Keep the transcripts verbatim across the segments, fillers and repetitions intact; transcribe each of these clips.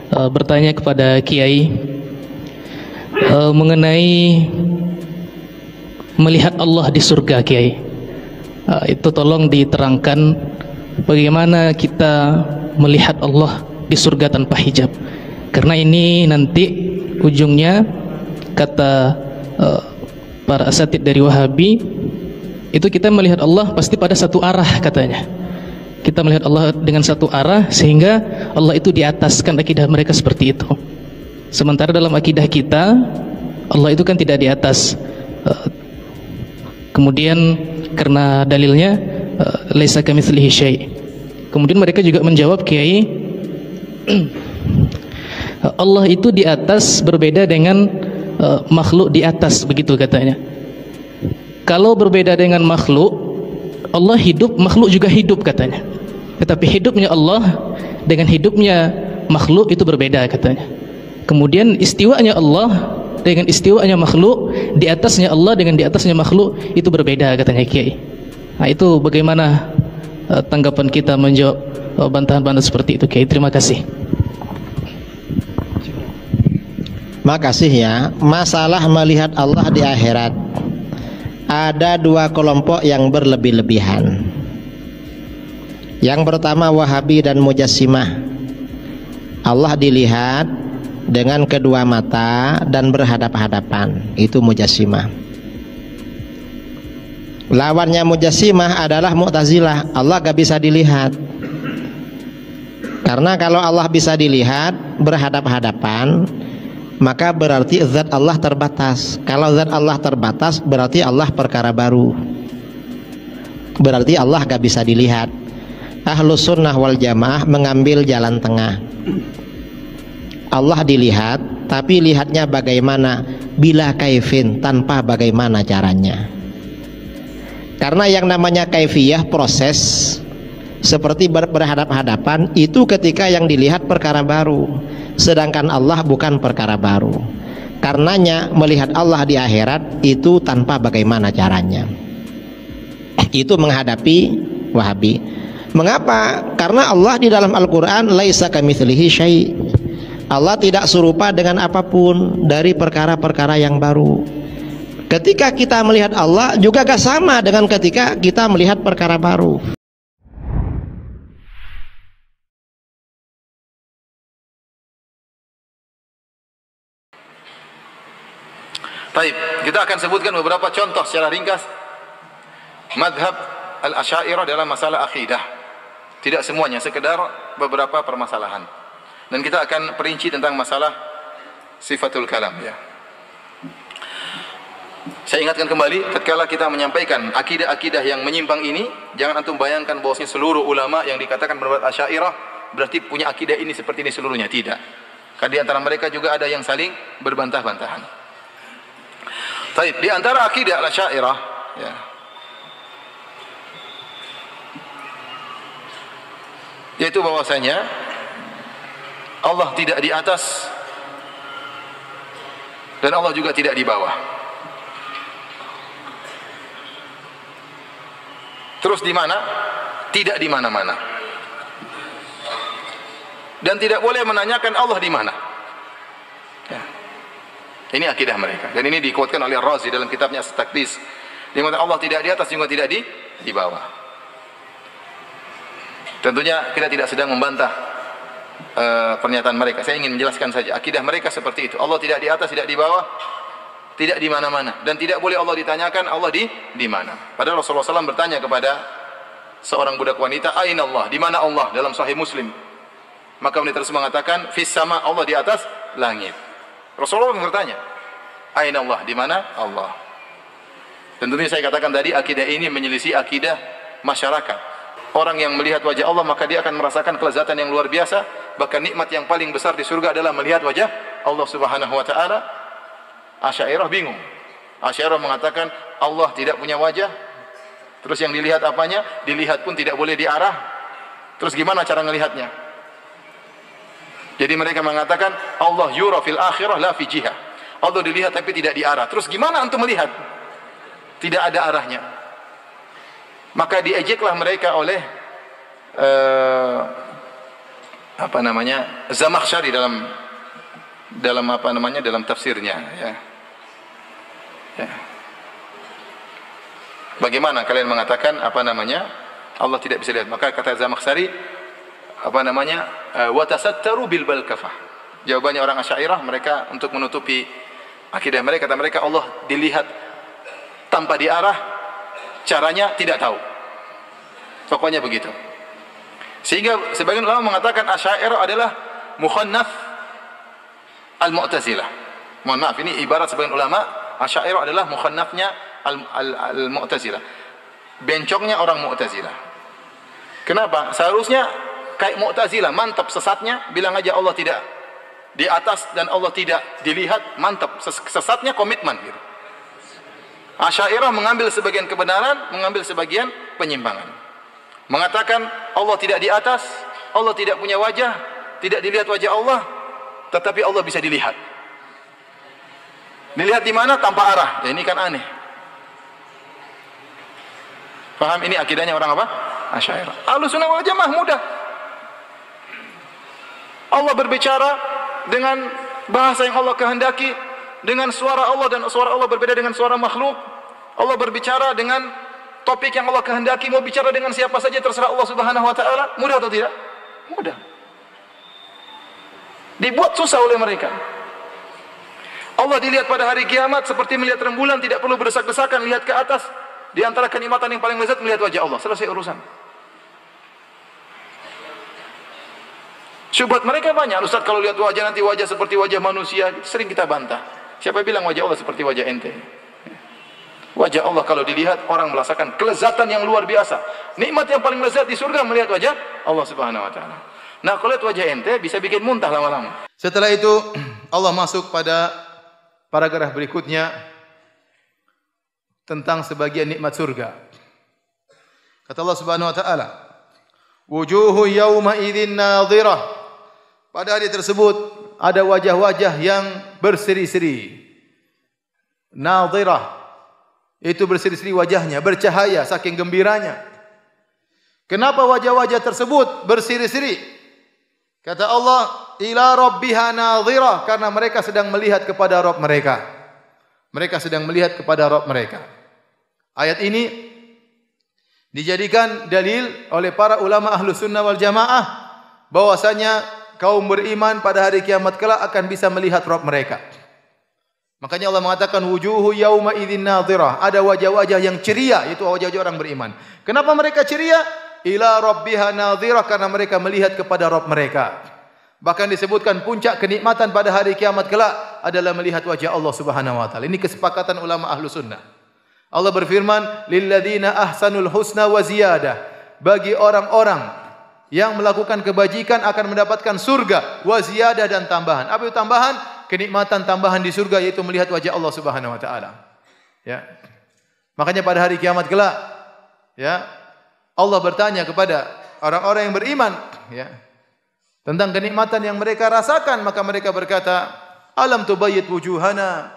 uh, bertanya kepada Kiai uh, mengenai melihat Allah di surga, Kiai. Uh, itu tolong diterangkan bagaimana kita melihat Allah di surga tanpa hijab. Karena ini nanti ujungnya kata uh, para asatid dari Wahabi itu kita melihat Allah pasti pada satu arah katanya. Kita melihat Allah dengan satu arah sehingga Allah itu di atas, kan akidah mereka seperti itu. Sementara dalam akidah kita Allah itu kan tidak di atas. Uh, kemudian karena dalilnya uh, laisa kamitslihi syai'. Kemudian mereka juga menjawab, Kiai, Allah itu di atas berbeda dengan uh, makhluk di atas, begitu katanya. Kalau berbeda dengan makhluk, Allah hidup, makhluk juga hidup katanya. Tetapi hidupnya Allah dengan hidupnya makhluk itu berbeda katanya. Kemudian istiwanya Allah dengan istiwanya makhluk, di atasnya Allah dengan di atasnya makhluk itu berbeda katanya, Kiai. Nah, itu bagaimana uh, tanggapan kita menjawab uh, bantahan-bantahan seperti itu, Kiai? Terima kasih. Makasih ya. Masalah melihat Allah di akhirat, ada dua kelompok yang berlebih-lebihan. Yang pertama Wahabi dan Mujassimah. Allah dilihat dengan kedua mata dan berhadap-hadapan, itu Mujassimah. Lawannya Mujassimah adalah Mu'tazilah. Allah gak bisa dilihat. Karena kalau Allah bisa dilihat berhadap-hadapan, maka berarti zat Allah terbatas. Kalau zat Allah terbatas, berarti Allah perkara baru. Berarti Allah gak bisa dilihat. Ahlus sunnah wal jamaah mengambil jalan tengah. Allah dilihat, tapi lihatnya bagaimana? Bila kaifin, tanpa bagaimana caranya. Karena yang namanya kaifiyah, proses seperti ber berhadap-hadapan, itu ketika yang dilihat perkara baru. Sedangkan Allah bukan perkara baru. Karenanya melihat Allah di akhirat itu tanpa bagaimana caranya. Itu menghadapi Wahabi. Mengapa? Karena Allah di dalam Al-Quran laisa kamitslihi syai'. Allah tidak serupa dengan apapun dari perkara-perkara yang baru. Ketika kita melihat Allah juga gak sama dengan ketika kita melihat perkara baru. Baik, kita akan sebutkan beberapa contoh secara ringkas madhab al-Asy'ariyah dalam masalah akidah. Tidak semuanya, sekedar beberapa permasalahan. Dan kita akan perinci tentang masalah sifatul kalam, ya. Saya ingatkan kembali, tatkala kita menyampaikan akidah-akidah yang menyimpang ini, jangan antum bayangkan bahwasanya seluruh ulama yang dikatakan berbuat Asy'ariyah berarti punya akidah ini seperti ini seluruhnya, tidak. Karena di antara mereka juga ada yang saling berbantah-bantahan. Baik, di antara akidah Asy'ariyah, ya, yaitu bahwasanya Allah tidak di atas dan Allah juga tidak di bawah. Terus di mana? Tidak di mana-mana. Dan tidak boleh menanyakan Allah di mana. Ya. Ini akidah mereka. Dan ini dikuatkan oleh Ar-Razi dalam kitabnya As-Taqdis. Di mana Allah tidak di atas juga tidak di di bawah. Tentunya kita tidak sedang membantah Uh, pernyataan mereka. Saya ingin menjelaskan saja akidah mereka seperti itu. Allah tidak di atas, tidak di bawah, tidak di mana-mana, dan tidak boleh Allah ditanyakan Allah di di mana. Padahal Rasulullah shallallahu alaihi wasallam bertanya kepada seorang budak wanita, "Aina Allah?" Di mana Allah? Dalam Sahih Muslim. Maka wanita tersebut mengatakan, "Fis sama," Allah di atas langit. Rasulullah bertanya, "Aina Allah?" Di mana Allah? Tentunya saya katakan tadi akidah ini menyelisih akidah masyarakat. Orang yang melihat wajah Allah maka dia akan merasakan kelezatan yang luar biasa. Bahkan nikmat yang paling besar di surga adalah melihat wajah Allah Subhanahu wa taala. Asy'ariyah bingung. Asy'ariyah mengatakan Allah tidak punya wajah. Terus yang dilihat apanya? Dilihat pun tidak boleh diarah. Terus gimana cara melihatnya? Jadi mereka mengatakan Allah yura fil akhirah la fi jihah. Allah dilihat tapi tidak diarah. Terus gimana antum melihat? Tidak ada arahnya. Maka diejeklah mereka oleh uh, apa namanya Zamakhsyari dalam dalam apa namanya dalam tafsirnya ya. Ya. Bagaimana kalian mengatakan apa namanya Allah tidak bisa lihat? Maka kata Zamakhsyari apa namanya wa tasattaru bil balkafah. Jawabannya orang Asy'ariyah, mereka untuk menutupi akidah mereka, kata mereka Allah dilihat tanpa diarah, caranya tidak tahu. Pokoknya begitu. Sehingga sebagian ulama mengatakan Asy'ariyah adalah mukhannaf al-Mu'tazilah. Mohon maaf, ini ibarat sebagian ulama, Asy'ariyah adalah mukhannafnya al-Mu'tazilah. Bencongnya orang Mu'tazilah. Kenapa? Seharusnya kayak Mu'tazilah, mantap sesatnya, bilang aja Allah tidak di atas dan Allah tidak dilihat, mantap. Sesatnya komitmen gitu. Asy'ariyah mengambil sebagian kebenaran, mengambil sebagian penyimpangan. Mengatakan Allah tidak di atas, Allah tidak punya wajah, tidak dilihat wajah Allah, tetapi Allah bisa dilihat. Dilihat di mana? Tanpa arah. Ya, ini kan aneh. Paham ini akidahnya orang apa? Asy'ariyah. Ahlussunnah wal Jamaah mudah. Allah berbicara dengan bahasa yang Allah kehendaki, dengan suara Allah, dan suara Allah berbeda dengan suara makhluk. Allah berbicara dengan topik yang Allah kehendaki, mau bicara dengan siapa saja terserah Allah Subhanahu wa taala. Mudah atau tidak? Mudah. Dibuat susah oleh mereka. Allah dilihat pada hari kiamat seperti melihat rembulan, tidak perlu berdesak-desakan, lihat ke atas. Di antara kenikmatan yang paling lezat melihat wajah Allah. Selesai urusan. Syubhat mereka banyak. Ustaz, kalau lihat wajah nanti wajah seperti wajah manusia, sering kita bantah. Siapa bilang wajah Allah seperti wajah ente? Wajah Allah kalau dilihat orang merasakan kelezatan yang luar biasa. Nikmat yang paling lezat di surga melihat wajah Allah Subhanahu wa taala. Nah, kalau lihat wajah ente bisa bikin muntah lama-lama. Setelah itu Allah masuk pada paragraf berikutnya tentang sebagian nikmat surga. Kata Allah Subhanahu wa taala, "Wujuhu yawma idzin nadhirah." Pada hari tersebut ada wajah-wajah yang berseri-seri. Nadhirah itu berseri-seri wajahnya, bercahaya saking gembiranya. Kenapa wajah-wajah tersebut berseri-seri? Kata Allah, ila rabbiha nadhirah, karena mereka sedang melihat kepada Rabb mereka. Mereka sedang melihat kepada Rabb mereka. Ayat ini dijadikan dalil oleh para ulama Ahlus Sunnah wal Jamaah bahwasanya kaum beriman pada hari kiamat kelak akan bisa melihat Rabb mereka. Makanya Allah mengatakan wujuhu yauma idzin nadhirah, ada wajah-wajah yang ceria, itu wajah-wajah orang beriman. Kenapa mereka ceria? Ila rabbiha nadhirah, karena mereka melihat kepada Rabb mereka. Bahkan disebutkan puncak kenikmatan pada hari kiamat kelak adalah melihat wajah Allah Subhanahu wa taala. Ini kesepakatan ulama Ahlus Sunnah. Allah berfirman, lilladzina ahsanul husna wa ziyadah. Bagi orang-orang yang melakukan kebajikan akan mendapatkan surga wa ziyadah, dan tambahan. Apa itu tambahan? Kenikmatan tambahan di surga, yaitu melihat wajah Allah Subhanahu wa taala. Ya. Makanya pada hari kiamat kelak, ya, Allah bertanya kepada orang-orang yang beriman, ya, tentang kenikmatan yang mereka rasakan, maka mereka berkata, alam tubayyit wujuhana,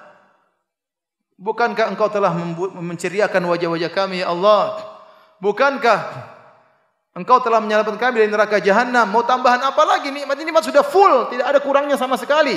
bukankah engkau telah menceriakan wajah-wajah kami ya Allah? Bukankah engkau telah menyelamatkan kami dari neraka jahanam? Mau tambahan apa lagi? Nikmat ini nikmat sudah full, tidak ada kurangnya sama sekali.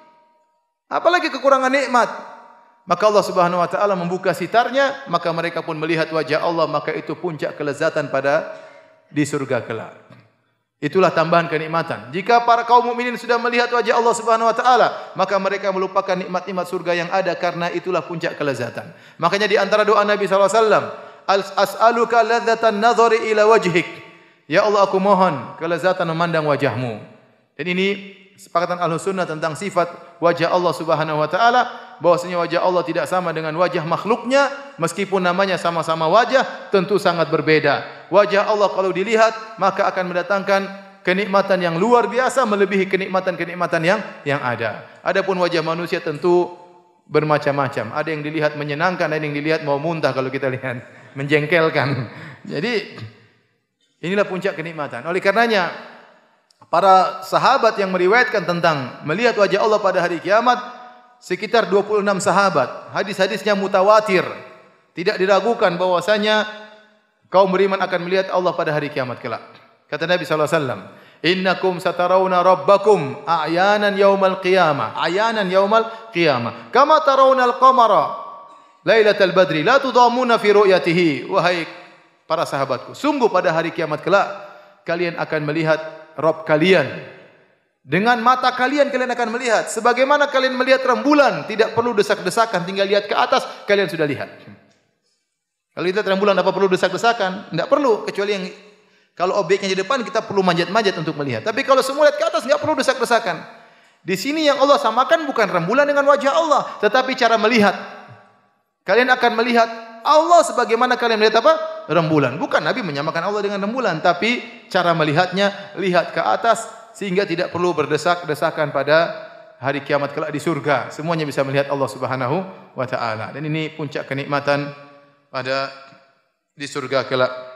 Apalagi kekurangan nikmat? Maka Allah Subhanahu wa taala membuka sitarnya, maka mereka pun melihat wajah Allah, maka itu puncak kelezatan pada di surga kelak. Itulah tambahan kenikmatan. Jika para kaum mukminin sudah melihat wajah Allah Subhanahu wa taala, maka mereka melupakan nikmat-nikmat surga yang ada, karena itulah puncak kelezatan. Makanya di antara doa Nabi sallallahu alaihi wasallam, as'aluka ladzatan nadhari ila wajhik. Ya Allah, aku mohon kelezatan memandang wajahmu. Dan ini sepakatan Ahlus Sunnah tentang sifat wajah Allah Subhanahu wa taala, bahwasanya wajah Allah tidak sama dengan wajah makhluknya, meskipun namanya sama-sama wajah, tentu sangat berbeda. Wajah Allah kalau dilihat maka akan mendatangkan kenikmatan yang luar biasa, melebihi kenikmatan-kenikmatan yang yang ada. Adapun wajah manusia tentu bermacam-macam. Ada yang dilihat menyenangkan, ada yang dilihat mau muntah kalau kita lihat, menjengkelkan. Jadi inilah puncak kenikmatan. Oleh karenanya para sahabat yang meriwayatkan tentang melihat wajah Allah pada hari kiamat sekitar dua puluh enam sahabat. Hadis-hadisnya mutawatir. Tidak diragukan bahwasanya kaum beriman akan melihat Allah pada hari kiamat kelak. Kata Nabi sallallahu alaihi wasallam, Innakum satarawna rabbakum a'yanan yaumal qiyamah. A'yanan yaumal qiyamah. Kama tarawna al-qamara lailatal badri la tudamuna fi ru'yatihi. Wahai para sahabatku, sungguh pada hari kiamat kelak kalian akan melihat Rabb kalian. Dengan mata kalian kalian akan melihat sebagaimana kalian melihat rembulan, tidak perlu desak-desakan, tinggal lihat ke atas kalian sudah lihat. Kalau lihat rembulan apa perlu desak-desakan? Tidak perlu, kecuali yang kalau objeknya di depan kita perlu manjat-manjat untuk melihat. Tapi kalau semua lihat ke atas enggak perlu desak-desakan. Di sini yang Allah samakan bukan rembulan dengan wajah Allah, tetapi cara melihat. Kalian akan melihat Allah sebagaimana kalian melihat apa? Rembulan. Bukan Nabi menyamakan Allah dengan rembulan, tapi cara melihatnya lihat ke atas sehingga tidak perlu berdesak-desakan pada hari kiamat kelak di surga. Semuanya bisa melihat Allah Subhanahu wa taala. Dan ini puncak kenikmatan pada di surga kelak.